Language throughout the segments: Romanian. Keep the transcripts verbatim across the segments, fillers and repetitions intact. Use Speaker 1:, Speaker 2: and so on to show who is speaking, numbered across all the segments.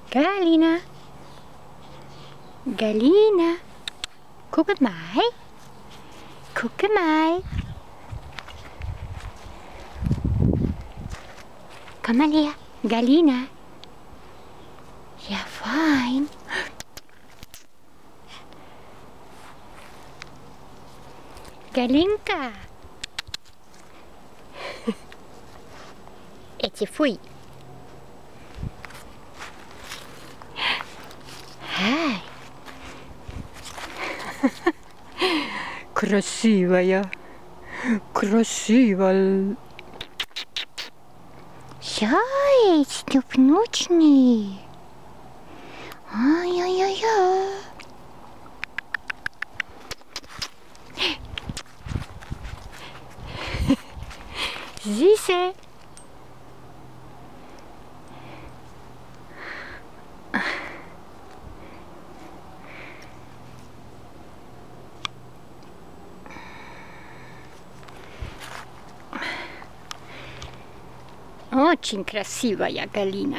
Speaker 1: Galina. Galina. Guck mal. Guck mal. Komm mal her. Galina. Ja, fein. Galinka. Эти фуй. Ай. Красивая. Красивая. Заяц, внучный. Ай-яй-яй-яй. Süße. Очень красивая Галина.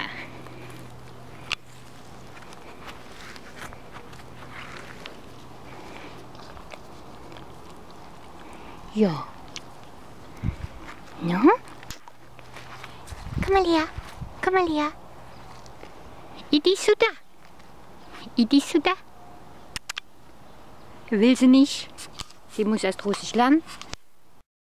Speaker 1: Ja. Ну? Камалия, Камалия. Иди сюда. Иди сюда. Will sie nicht. Sie muss erst Russisch lernen.